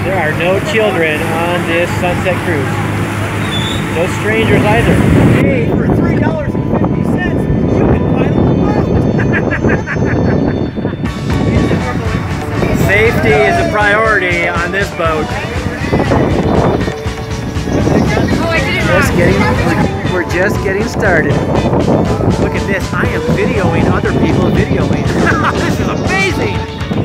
There are no children on this sunset cruise. No strangers either. Hey, for $3.50, you can pilot the boat. Safety is a priority on this boat. We're just getting started. Look at this. I am videoing other people videoing. This is amazing.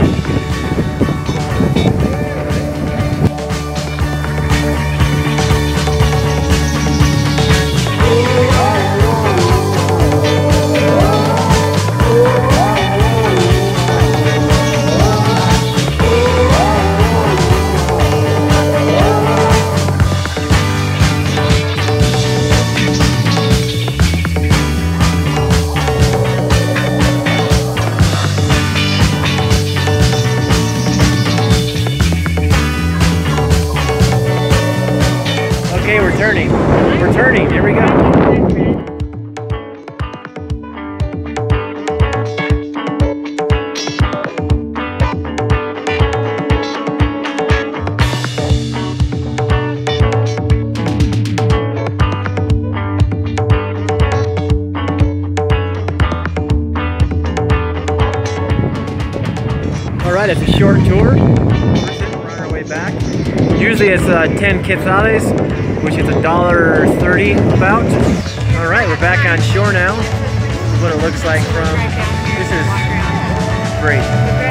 Okay, we're turning. We're turning. Here we go. All right, it's a short tour. We're on our way back. Usually it's 10 quetzales, which is $1.30 about. All right, we're back on shore now. This is what it looks like from, this is great.